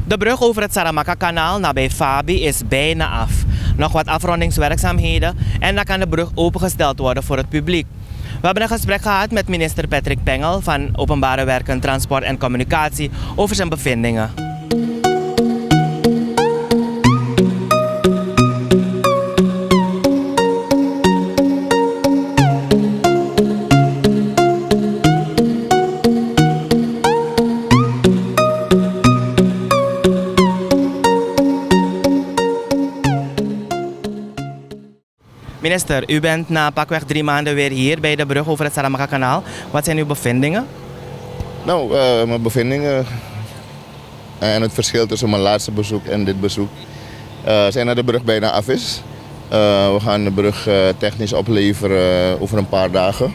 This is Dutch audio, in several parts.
De brug over het Saramaka-kanaal nabij Fabi is bijna af. Nog wat afrondingswerkzaamheden en dan kan de brug opengesteld worden voor het publiek. We hebben een gesprek gehad met minister Patrick Pengel van Openbare Werken, Transport en Communicatie over zijn bevindingen. Minister, u bent na pakweg 3 maanden weer hier bij de brug over het Saramaka-kanaal. Wat zijn uw bevindingen? Nou, mijn bevindingen en het verschil tussen mijn laatste bezoek en dit bezoek zijn dat de brug bijna af is. We gaan de brug technisch opleveren over een paar dagen.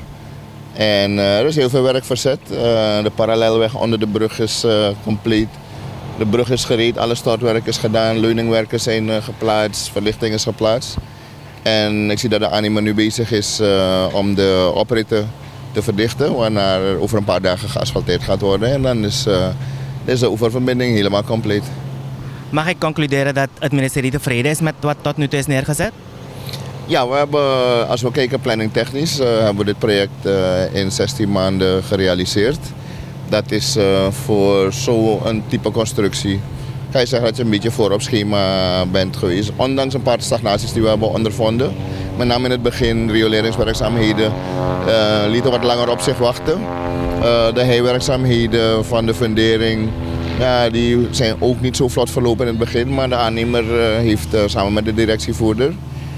En er is heel veel werk verzet. De parallelweg onder de brug is compleet. De brug is gereed, alle stortwerk is gedaan, leuningwerken zijn geplaatst, verlichting is geplaatst. En ik zie dat de ANIMA nu bezig is om de opritten te verdichten, waarna er over een paar dagen geasfalteerd gaat worden. En dan is de oeververbinding helemaal compleet. Mag ik concluderen dat het ministerie tevreden is met wat tot nu toe is neergezet? Ja, we hebben, als we kijken planningtechnisch, hebben we dit project in 16 maanden gerealiseerd. Dat is voor zo'n type constructie. Kan je zeggen dat je een beetje voor op schema bent geweest. Ondanks een paar stagnaties die we hebben ondervonden. Met name in het begin, rioleringswerkzaamheden lieten wat langer op zich wachten. De heiwerkzaamheden van de fundering, ja, die zijn ook niet zo vlot verlopen in het begin. Maar de aannemer heeft samen met de directievoerder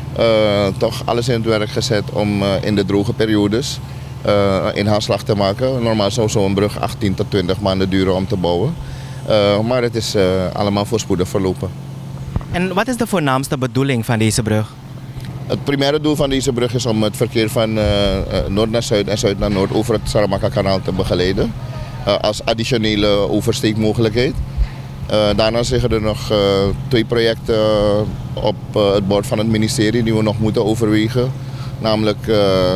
toch alles in het werk gezet om in de droge periodes inhaalslag te maken. Normaal zou zo'n brug 18 tot 20 maanden duren om te bouwen. Maar het is allemaal voorspoedig verlopen. En wat is de voornaamste bedoeling van deze brug? Het primaire doel van deze brug is om het verkeer van noord naar zuid en zuid naar noord over het Saramaka-kanaal te begeleiden. Als additionele oversteekmogelijkheid. Daarnaast liggen er nog 2 projecten op het bord van het ministerie die we nog moeten overwegen. Namelijk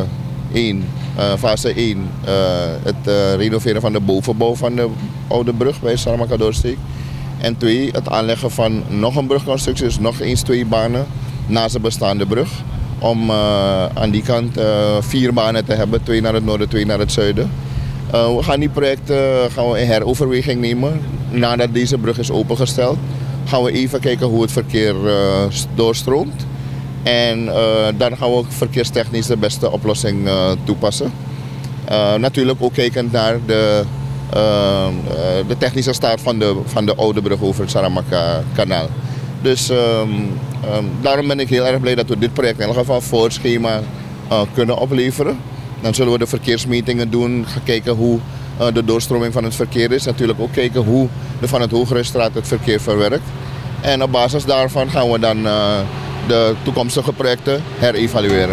1. Fase 1, het renoveren van de bovenbouw van de oude brug bij Saramaka-doorsteek. En 2, het aanleggen van nog een brugconstructie, dus nog eens 2 banen naast de bestaande brug. Om aan die kant 4 banen te hebben, 2 naar het noorden, 2 naar het zuiden. We gaan die projecten in heroverweging nemen. Nadat deze brug is opengesteld, gaan we even kijken hoe het verkeer doorstroomt. En dan gaan we verkeerstechnisch de beste oplossing toepassen. Natuurlijk ook kijkend naar de technische staat van de oude brug over het Saramaka-kanaal. Dus daarom ben ik heel erg blij dat we dit project in ieder geval voor het schema kunnen opleveren. Dan zullen we de verkeersmetingen doen, gaan kijken hoe de doorstroming van het verkeer is. Natuurlijk ook kijken hoe de van het Hoogherenstraat het verkeer verwerkt. En op basis daarvan gaan we dan de toekomstige projecten herevalueren.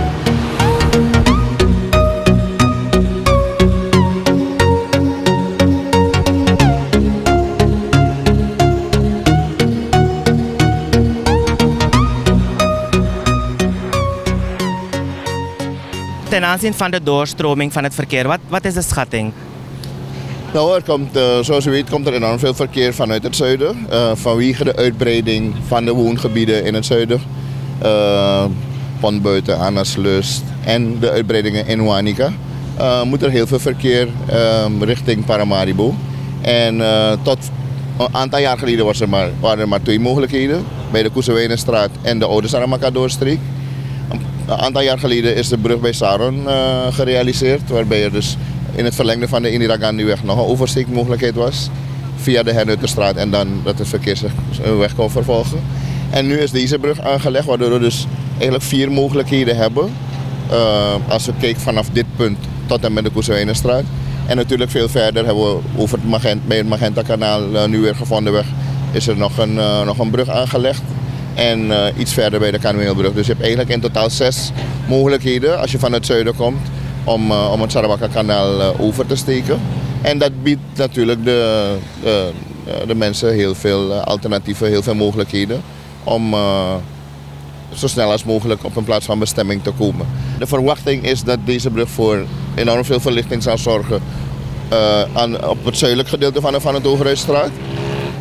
Ten aanzien van de doorstroming van het verkeer, wat is de schatting? Nou, zoals u weet komt er enorm veel verkeer vanuit het zuiden. Vanwege de uitbreiding van de woongebieden in het zuiden. Pontbuiten, Annaslust en de uitbreidingen in Wanica. Moet er heel veel verkeer richting Paramaribo. En tot een aantal jaar geleden waren er maar 2 mogelijkheden. Bij de Koesewijnenstraat en de Oude Saramaka-doorstreek. Een aantal jaar geleden is de brug bij Saron gerealiseerd. Waarbij er dus in het verlengde van de Indira Gandhiweg nog een oversteekmogelijkheid was. Via de Hernutenstraat en dan dat het verkeer zijn weg kon vervolgen. En nu is deze brug aangelegd waardoor we dus eigenlijk 4 mogelijkheden hebben. Als we kijken vanaf dit punt tot en met de Koesewijnenstraat. En natuurlijk veel verder hebben we over bij het Magenta-kanaal nu weer gevonden weg. Is er nog een brug aangelegd. En iets verder bij de Kanueelbrug. Dus je hebt eigenlijk in totaal 6 mogelijkheden als je van het zuiden komt om het Saramaka-kanaal over te steken. En dat biedt natuurlijk de mensen heel veel alternatieven, heel veel mogelijkheden om zo snel als mogelijk op een plaats van bestemming te komen. De verwachting is dat deze brug voor enorm veel verlichting zal zorgen op het zuidelijk gedeelte van het Hoogherenstraat.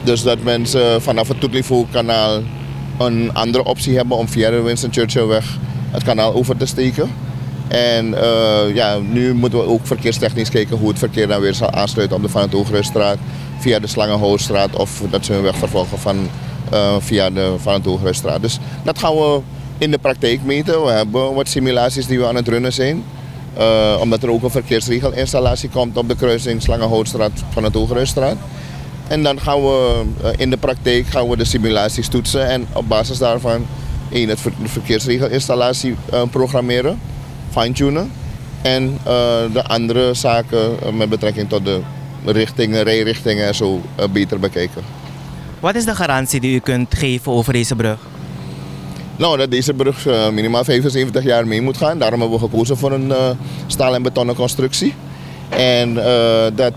Dus dat mensen vanaf het Toetlivoe-kanaal een andere optie hebben om via de Winston Churchillweg het kanaal over te steken. En nu moeten we ook verkeerstechnisch kijken hoe het verkeer dan weer zal aansluiten op de Van het Hoogruisstraat via de Slangenhoofdstraat of dat ze hun weg vervolgen via de Van het Hoogruisstraat. Dus dat gaan we in de praktijk meten. We hebben wat simulaties die we aan het runnen zijn. Omdat er ook een verkeersregelinstallatie komt op de kruising Slangenhoofdstraat van het Hoogruisstraat. En dan gaan we in de praktijk de simulaties toetsen en op basis daarvan de verkeersregelinstallatie programmeren, fine-tunen. En de andere zaken met betrekking tot de richtingen, rijrichtingen en zo beter bekijken. Wat is de garantie die u kunt geven over deze brug? Nou, dat deze brug minimaal 75 jaar mee moet gaan. Daarom hebben we gekozen voor een staal- en betonnen constructie. En dat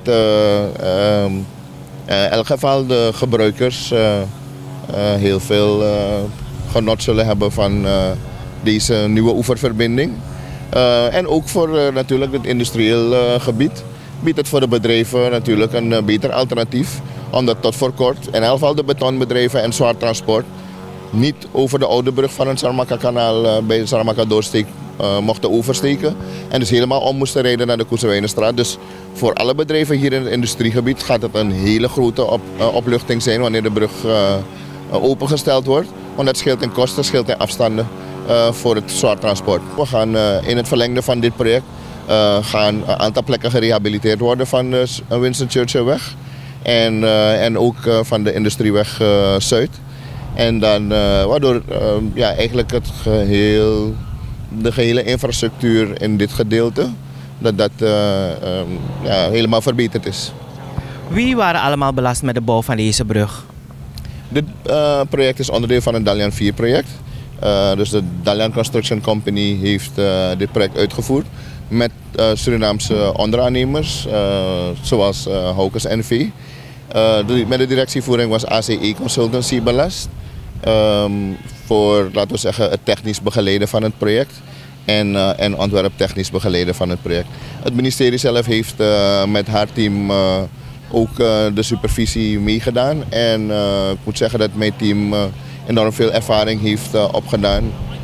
in elk geval de gebruikers heel veel genot zullen hebben van deze nieuwe oeververbinding. En ook voor natuurlijk het industrieel gebied biedt het voor de bedrijven natuurlijk een beter alternatief. Omdat tot voor kort in elk geval de betonbedrijven en zwaar transport niet over de oude brug van het Saramaka-kanaal bij de Saramaka-doorsteek mochten oversteken. En dus helemaal om moesten rijden naar de Koezewijnenstraat. Dus voor alle bedrijven hier in het industriegebied gaat het een hele grote opluchting zijn wanneer de brug opengesteld wordt. Want dat scheelt in kosten, scheelt in afstanden voor het zwaar transport. We gaan in het verlengde van dit project gaan een aantal plekken gerehabiliteerd worden van de Winston Churchillweg. En ook van de Industrieweg Zuid. En dan waardoor eigenlijk de gehele infrastructuur in dit gedeelte helemaal verbeterd is. Wie waren allemaal belast met de bouw van deze brug? Dit project is onderdeel van een Dalian 4 project. Dus de Dalian Construction Company heeft dit project uitgevoerd met Surinaamse onderaannemers zoals Haukes NV. Met de directievoering was ACE Consultancy belast voor, laten we zeggen, het technisch begeleiden van het project en ontwerptechnisch begeleiden van het project. Het ministerie zelf heeft met haar team ook de supervisie meegedaan en ik moet zeggen dat mijn team enorm veel ervaring heeft opgedaan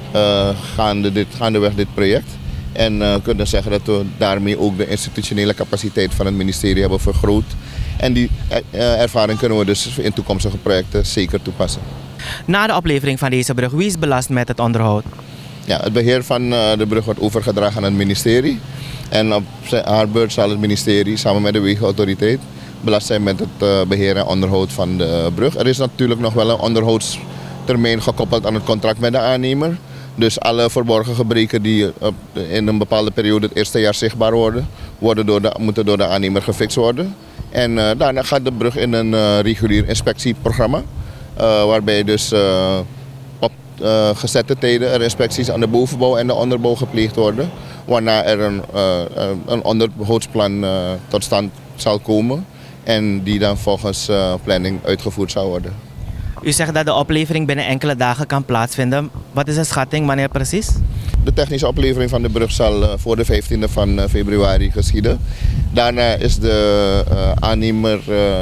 gaandeweg dit project. En kunnen zeggen dat we daarmee ook de institutionele capaciteit van het ministerie hebben vergroot. En die ervaring kunnen we dus in toekomstige projecten zeker toepassen. Na de oplevering van deze brug, wie is belast met het onderhoud? Ja, het beheer van de brug wordt overgedragen aan het ministerie. En op haar beurt zal het ministerie samen met de Wegenautoriteit belast zijn met het beheer en onderhoud van de brug. Er is natuurlijk nog wel een onderhoudstermijn gekoppeld aan het contract met de aannemer. Dus alle verborgen gebreken die in een bepaalde periode het eerste jaar zichtbaar moeten door de aannemer gefixt worden. En daarna gaat de brug in een regulier inspectieprogramma. Waarbij dus op gezette tijden er inspecties aan de bovenbouw en de onderbouw gepleegd worden. Waarna er een onderhoudsplan tot stand zal komen. En die dan volgens planning uitgevoerd zal worden. U zegt dat de oplevering binnen enkele dagen kan plaatsvinden. Wat is de schatting, wanneer precies? De technische oplevering van de brug zal voor de 15e van februari geschieden. Daarna is de aannemer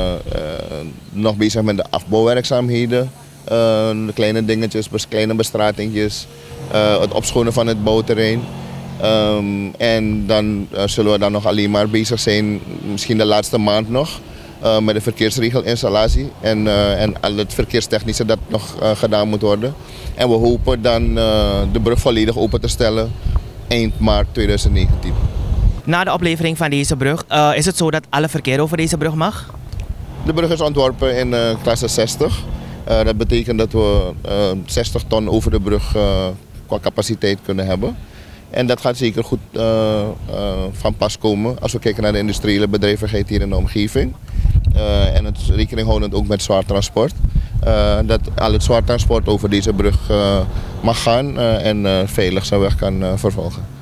nog bezig met de afbouwwerkzaamheden. De kleine dingetjes, kleine bestratingjes, het opschonen van het bouwterrein. En dan zullen we dan nog alleen maar bezig zijn, misschien de laatste maand nog, met de verkeersregelinstallatie en al het verkeerstechnische dat nog gedaan moet worden. En we hopen dan de brug volledig open te stellen eind maart 2019. Na de oplevering van deze brug, is het zo dat alle verkeer over deze brug mag? De brug is ontworpen in klasse 60. Dat betekent dat we 60 ton over de brug qua capaciteit kunnen hebben. En dat gaat zeker goed van pas komen als we kijken naar de industriële bedrijvigheid hier in de omgeving. En het rekening houdend ook met zwaar transport. Dat al het zwaar transport over deze brug mag gaan en veilig zijn weg kan vervolgen.